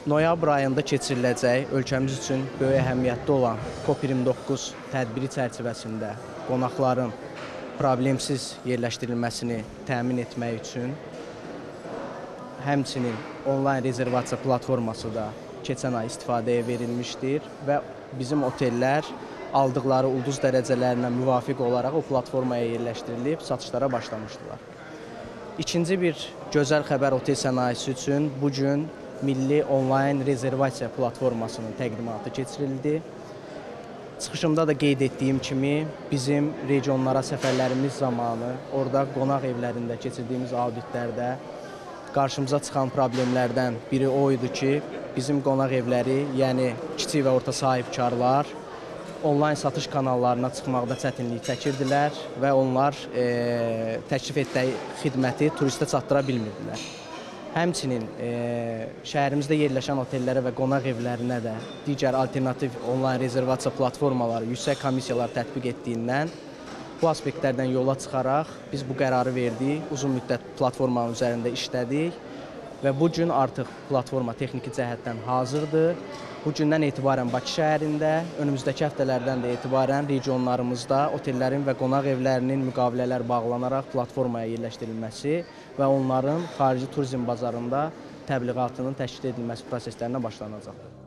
Noyabr ayında keçiriləcək ölkəmiz üçün böyük əhəmiyyətli olan COP29 tədbiri çərçivəsində qonaqların problemsiz yerləşdirilməsini təmin etmək üçün həmçinin onlayn rezervasiya platforması da keçən ay istifadəyə verilmişdir və bizim otellər aldıqları ulduz dərəcələrinə müvafiq olaraq o platformaya yerləşdirilib satışlara başlamışdılar. İkinci bir gözəl xəbər otel sənayesi üçün bugün Milli Onlayn Rezervasiya Platformasının təqdimatı keçirildi. Çıxışımda da qeyd etdiyim kimi bizim regionlara səfərlərimiz zamanı, orada qonaq evlərində keçirdiyimiz auditlərdə qarşımıza çıxan problemlərdən biri o idi ki, bizim qonaq evləri, yəni kiçik və orta sahibkarlar onlayn satış kanallarına çıxmaqda çətinlik çəkirdilər və onlar təklif etdiyi xidməti turistə çatdıra bilmirdilər. Həmçinin şəhərimizdə yerləşən otellərə və qonaq evlərinə də digər alternativ onlayn rezervasiya platformaları yüksək komissiyalar tətbiq etdiyindən bu aspektlərdən yola çıxaraq biz bu qərarı verdik, uzun müddət platformanın üzərində işlədik və bugün artıq platforma texniki cəhətdən hazırdır. Bugündən etibarən Bakı şəhərində, önümüzdəki həftələrdən də etibarən regionlarımızda otellərin və qonaq evlərinin müqavilələr bağlanaraq platformaya yerləşdirilməsi və onların xarici turizm bazarında təbliğatının təşkil edilməsi proseslərinə başlanacaqdır.